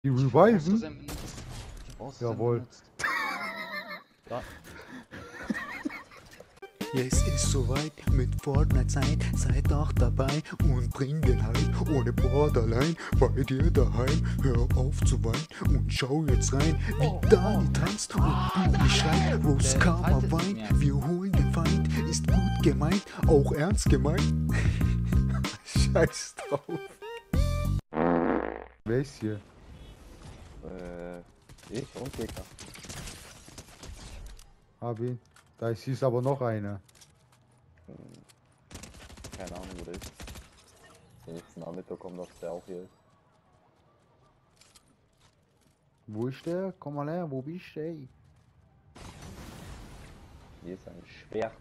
Die Ich hab aus reviven? Versehen benutzt. Ich hab aus Versehen Jawohl. benutzt. Da. Ja, es ist soweit mit Fortnite-Zeit, seid auch dabei und bring den Hype ohne Borderline bei dir daheim. Hör auf zu weinen und schau jetzt rein, wie Dani tanzt und Booty schreit. Rose Karma fightet weint, nicht mehr. wir holen den Feind, ist gut gemeint, auch ernst gemeint. Scheiß drauf. Wer ist hier? Ich und Gegner. Hab ihn. Da ist hieß aber noch einer. Keine Ahnung, wo der ist. Den jetzt mal mitbekommen, dass der auch hier ist. Wo ist der? Komm mal her, wo bist du? Ey? Hier ist ein Schwert.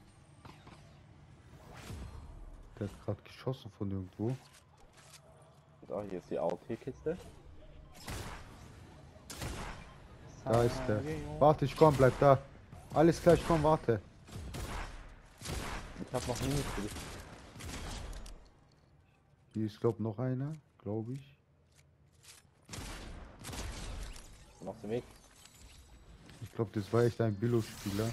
Der hat gerade geschossen von irgendwo. Da, hier ist die AOT-Kiste. Da ist der. Warte, ich komm, bleib da. Alles klar, ich komm, warte. Ich hab noch nie mitgekriegt. Hier ist glaub noch einer, glaube ich. Auf dem Weg. Ich glaube, das war echt ein Billo-Spieler.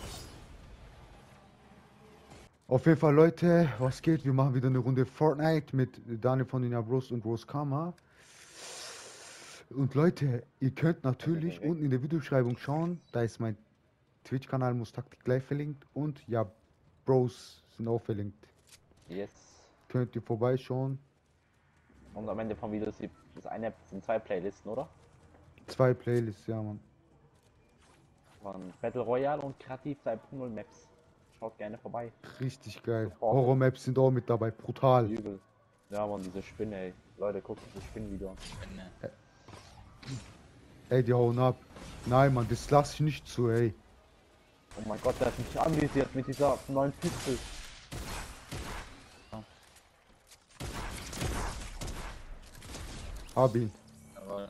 Auf jeden Fall, Leute, was geht? Wir machen wieder eine Runde Fortnite mit Daniel von den Bros und Rose Karma. Und Leute, ihr könnt natürlich unten in der Videobeschreibung schauen. Da ist mein Twitch-Kanal Mustaktik gleich verlinkt. Und ja, Bros sind auch verlinkt. Yes. Könnt ihr vorbeischauen. Und am Ende vom Video ist sind 2 Playlisten, oder? 2 Playlists, ja, Mann. Von Battle Royale und Kreativ 2.0 Maps. Schaut gerne vorbei. Richtig geil. Sofort. Horror-Maps sind auch mit dabei. Brutal. Übel. Ja, Mann, diese Spinne, ey. Leute, guckt euch das Spinnenvideo an. Ey, die hauen ab. Nein, Mann, das lass ich nicht zu, ey. Oh mein Gott, der hat mich anvisiert mit dieser neuen Pistole. Hab ihn. Jawohl.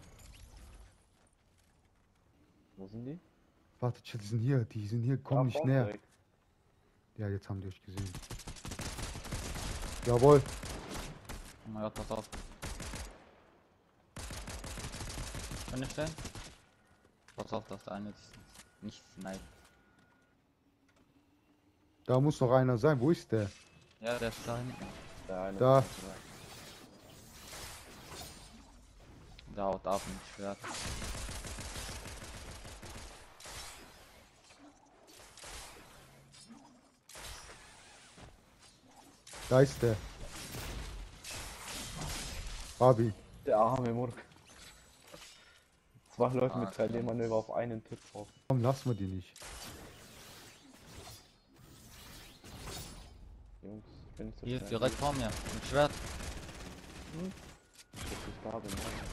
Wo sind die? Warte, die sind hier. Die sind hier. Komm Da nicht vorne näher. direkt. Ja, jetzt haben die euch gesehen. Jawohl. Oh mein Gott, pass auf. Kann ich stellen? Pass auf, dass der eine nicht sniped. Da muss noch einer sein. Wo ist der? Ja, der ist da hinten. Der eine. Da. Der haut ab mit Schwert. Da ist der. Fabi. Der arme Murk. 2 Leute Ah, mit 3D-Manöver auf einen Tipp drauf. Komm, lass mal die nicht. Jungs, ich bin zu Hier, schnell. direkt vor mir. Mit Schwert. Dass ich da bin.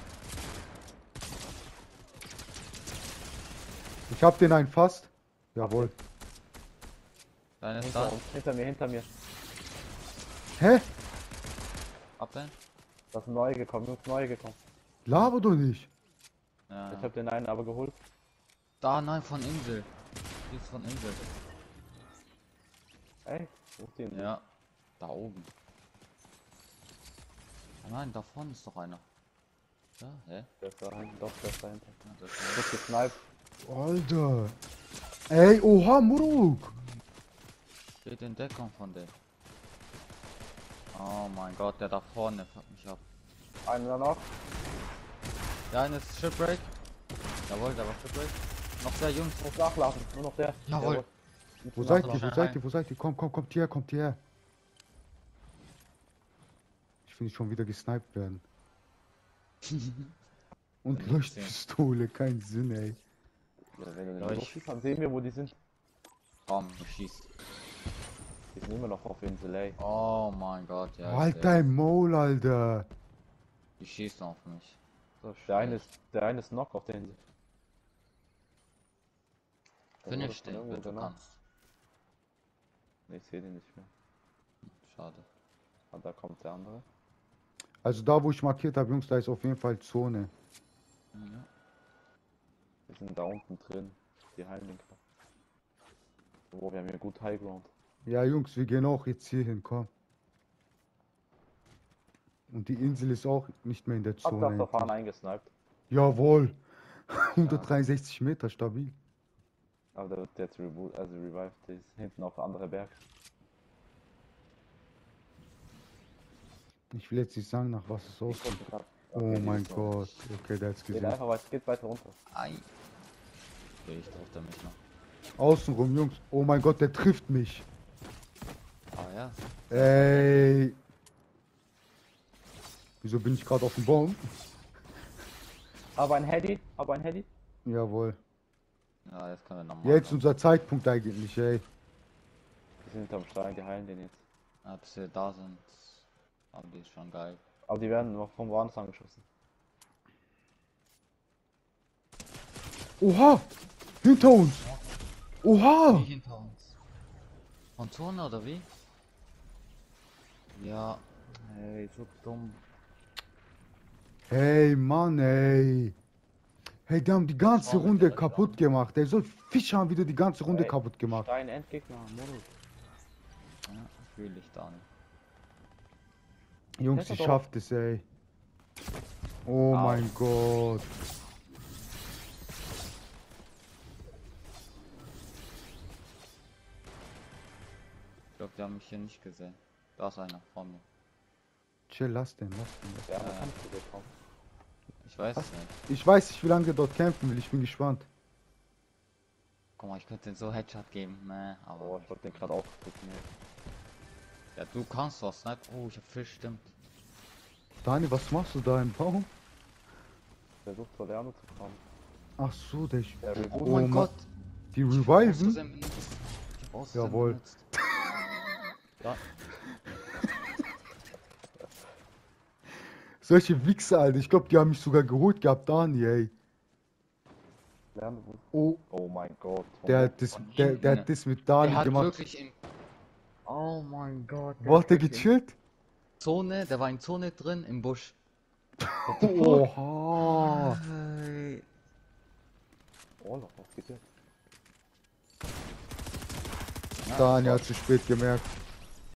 Ich hab den einen fast. Jawohl. Deine ist Hinter da. uns, hinter mir. Hä? Abwählen. Das ist neu gekommen, Jungs, neu gekommen. Laber doch nicht. Ja. Ich hab den einen aber geholt. Da, nein, von Insel. Die ist von Insel. Ey, wo ist die? Ja. Da oben. Oh nein, da vorne ist doch einer. Ja, hä? Der ist da hinten, doch, der ist dahinter. Ja, das Ich hab gesniped. Alter. Ey, oha, Muruk. steht in Deckung von dem. Oh mein Gott, der da vorne fuckt mich ab. Einer noch. Der eine ist Shipbreak. Jawohl, der war Shipbreak. Noch der Jungs. Muss nachladen, nur noch der. Jawohl. Wo seid ihr? Lass Wo mal seid ihr? Wo seid ihr? Komm, komm, kommt hierher, kommt hierher. Ich will nicht schon wieder gesniped werden. Und Ja, Leuchtpistole, kein Sinn, ey. Ja, wenn du den Ja, ich- losschießt, dann sehen wir, wo die sind. Komm, schieß. Die sind immer noch auf Insel, ey. Oh mein Gott, ja. Halt ich seh. dein Maul, Alter. Die schießen auf mich. So Der eine ist knock auf der Insel. Der wurde Finish von den, irgendwo wenn du genommen. kannst. Nee, ich sehe den nicht mehr. Schade. Ah, da kommt der andere. Also da, wo ich markiert habe, Jungs, da ist auf jeden Fall Zone. Ja. Wir sind da unten drin. Die heilen den Kraft. Oh, wir haben hier gut Highground. Ja, Jungs, wir gehen auch jetzt hier hin, komm. Und die Insel ist auch nicht mehr in der Ach, Zone. da fahren endlich. eingesniped. Jawohl. 163 Meter, stabil. Aber der wird jetzt revived, der ist hinten auf der andere Berg. Ich will jetzt nicht sagen, nach was es Ich aussieht. guck grad. Oh Okay, die mein ist noch. Gott. Okay, der hat's Geht gesehen. einfach weiter, geht weiter runter. Ei. Okay, ich treffe mich noch. Außenrum, Jungs. Oh mein Gott, der trifft mich. Ah ja. Ey. Wieso bin ich gerade auf dem Baum? Aber ein Heady, aber ein Heady. Jawohl. Ja, jetzt können wir nochmal. Jetzt unser Zeitpunkt eigentlich, ey. Die sind hinterm Stein, die heilen den jetzt. Ja, bis wir da sind. Aber die ist schon geil. Aber die werden noch vom woanders angeschossen. Oha! Hinter uns! Oha! Wie hinter uns? Von Zone oder wie? Ja. Hey, so dumm. Hey, Mann, ey. Hey, die haben die ganze Oh, Runde der kaputt gemacht. Ey, so Fische haben wieder die ganze Runde Ey, kaputt gemacht. Stein Endgegner, Modus. Ja, fühle ich da nicht. Jungs, Hätte ich doch- schaff das, ey. Oh Au. mein Gott. Ich glaube, die haben mich hier nicht gesehen. Da ist einer vor mir. Chill, lass den, lass den. Der andere kannst du bekommen. Ich weiß es nicht. Ich weiß nicht, wie lange der dort kämpfen will. Ich bin gespannt. Guck mal, ich könnte den so Headshot geben. Nee, aber. Oh, ich wollte den gerade aufdrücken. Ja, du kannst was, ne? Oh, ich hab Fisch, stimmt. Dani, was machst du da im Baum? Der versucht zur Lerne zu kommen. Ach so, der. Der Oh, Reboot. mein Ma- Gott. Die Ich hab reviven? Auszusehen benutzt. Ich hab Auszusehen Jawohl. benutzt. Ja, Solche Wichser, Alter. Ich glaube, die haben mich sogar geholt gehabt, Dani, ey. Lernebus. Oh, Oh mein Gott. der hat das, Von der hinten. hat das mit Dani Der hat gemacht. wirklich in. Oh mein Gott. Wo hat der wirklich in gechillt? Zone, der war in Zone drin, im Busch. Oha. Hey. Oh, noch was geht jetzt? Dani hat zu spät gemerkt.